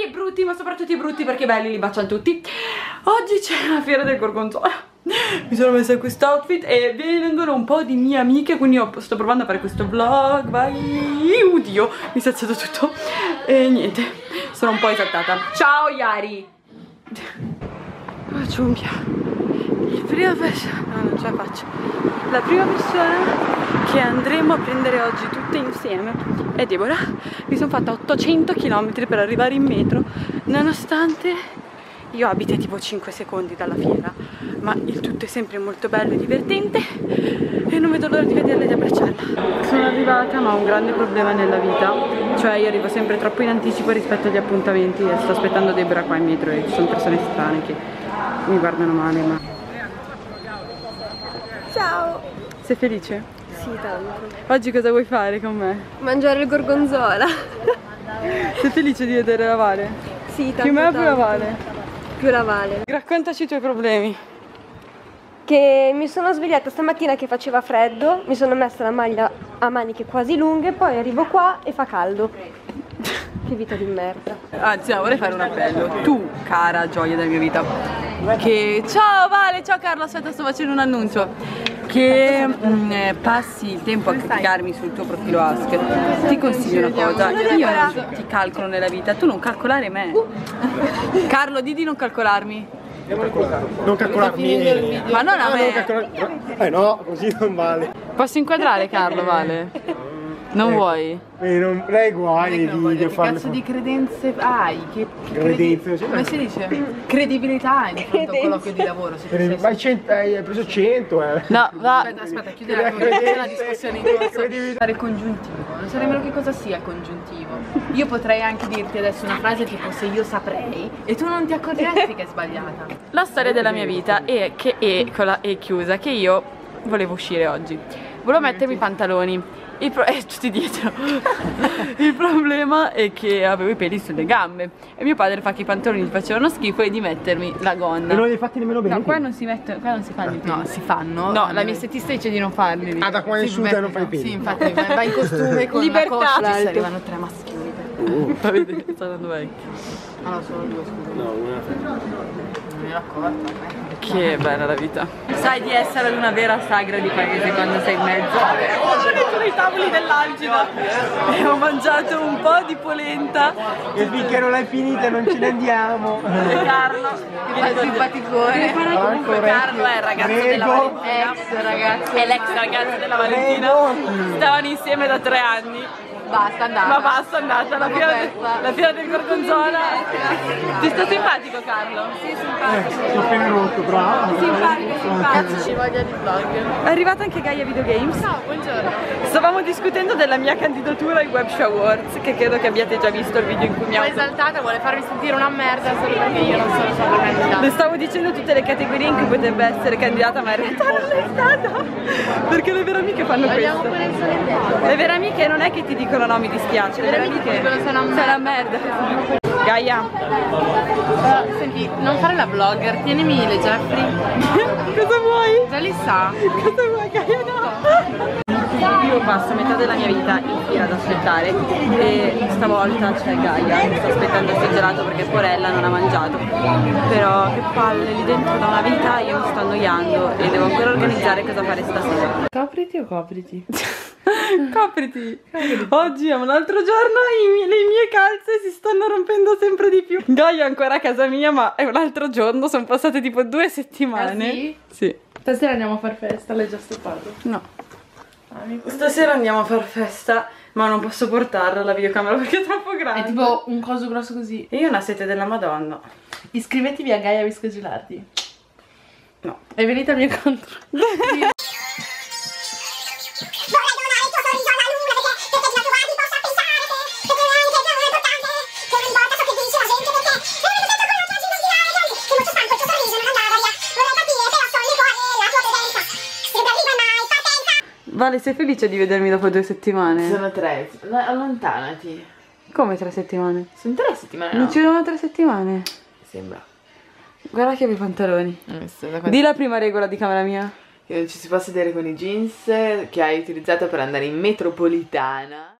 brutti, ma soprattutto i brutti perché i belli li baciano tutti. Oggi c'è la fiera del gorgonzola. Mi sono messa in questo outfit e vengono un po' di mie amiche, quindi sto provando a fare questo vlog. Vai, oddio, mi si è alzato tutto. E niente, sono un po' esaltata. Ciao Yari. Faccio un piano. La prima persona, no, non ce la faccio. La prima persona che andremo a prendere oggi tutte insieme è Deborah. Mi sono fatta 800 km per arrivare in metro, nonostante io abiti tipo 5 secondi dalla fiera, ma il tutto è sempre molto bello e divertente e non vedo l'ora di vederla e di abbracciarla. Sono arrivata, ma ho un grande problema nella vita, cioè io arrivo sempre troppo in anticipo rispetto agli appuntamenti e sto aspettando Deborah qua in metro e ci sono persone strane che mi guardano male, ma... Ciao! Sei felice? Sì, tanto. Oggi cosa vuoi fare con me? Mangiare il gorgonzola. Sei felice di vedere la Vale? Sì, tanto. Più me o più la tanto. Vale? Più la Vale. Raccontaci i tuoi problemi. Che mi sono svegliata stamattina che faceva freddo, mi sono messa la maglia a maniche quasi lunghe, poi arrivo qua e fa caldo. Che vita di merda. Anzi, no, vorrei fare un appello. Tu, cara gioia della mia vita, che... Ciao Vale, ciao Carlo, aspetta, sto facendo un annuncio. Che passi il tempo a criticarmi sul tuo profilo Ask. Ti consiglio una cosa, io non ti calcolo nella vita, tu non calcolare me. Carlo, di non calcolarmi. Non calcolarmi. Ma non a me. No, così non vale. Posso inquadrare Carlo, Vale? Non vuoi? Lei guai i video, che cazzo di credenze hai? Che credenze? come si dice? Credibilità hai di fronte a un colloquio di lavoro? Se tu Ma hai preso 100, No, va. aspetta, chiudi la discussione in corso. Fare congiuntivo, non so nemmeno che cosa sia congiuntivo. Io potrei anche dirti adesso una frase tipo se io saprei e tu non ti accorgeresti che è sbagliata. La storia della mia vita è chiusa, che io volevo uscire oggi. Volevo mettermi i pantaloni. Tutti dietro. Il problema è che avevo i peli sulle gambe e mio padre fa che i pantaloni gli facevano schifo e di mettermi la gonna. E non li hai fatti nemmeno bene? No, qua non si mette, qua non si fanno i peli. No, si fanno. No, la mia estetista dice di non farli. Ah, da qua in su te non fai i peli? Sì, infatti vai in costume con Libertà. la coscia. Ci arrivano 3 maschioni. Fa vedere, sta andando vecchio. Ah no, sono 2, scusa. No, una. Non mi ero accorta. Che bella la vita. Sai di essere ad una vera sagra di paese quando sei in mezzo. Ho detto dei tavoli dell'Algida e ho mangiato un po' di polenta. E finché non l'hai finita non ce ne andiamo. Carlo, Che fa il simpaticone. comunque Carlo è il ragazzo della Valentina. Ex ragazzi. È l'ex ragazzo della Valentina. Stavano insieme da 3 anni. Basta, andata. Ma basta, è andata la fiera del gorgonzola. Ti sta simpatico Carlo? Sì, simpatico. Sono appena rotto, bravo. Simpatico. Cazzo ci voglia di vlog. È arrivata anche Gaia Videogames. Ciao, buongiorno. Stavamo discutendo della mia candidatura ai Web Show Awards, che credo che abbiate già visto il video in cui mi Sono auto... esaltata, vuole farmi sentire una merda solo perché io non sono stata candidata. Le stavo dicendo tutte le categorie in cui potrebbe essere candidata, ma in realtà non è stata. Perché le vere amiche fanno Vogliamo questo. pure il solenne. Le vere amiche non è che ti dicono no mi dispiace, le vere amiche dicono sei una merda. Gaia, Senti, non fare la vlogger, tienimi le Jeffrey. cosa vuoi? Già li sa. Cosa vuoi Gaia? No! Io passo metà della mia vita in fila ad aspettare e stavolta c'è Gaia che sta aspettando il suo gelato perché porella non ha mangiato. Però che palle, lì dentro da una vita io mi sto annoiando e devo ancora organizzare cosa fare stasera. Copriti o copriti? Copriti. Oggi è un altro giorno, le mie calze si stanno rompendo sempre di più. Gaia è ancora a casa mia, ma è un altro giorno, sono passate tipo 2 settimane. Ah, sì? Sì. Stasera andiamo a far festa, l'hai già stoppato? No. Stasera andiamo a far festa, ma non posso portarla la videocamera perché è troppo grande. È tipo un coso grosso così. E io ho una sete della Madonna. Iscrivetevi a Gaia Visco Gelardi. No. E venite al mio incontro. Vale, sei felice di vedermi dopo 2 settimane? Sono 3. Allontanati. Come 3 settimane? Sono 3 settimane, no? Non ci sono 3 settimane? Sembra. Guarda che ho i pantaloni. Di la prima regola di camera mia. Che non ci si può sedere con i jeans che hai utilizzato per andare in metropolitana.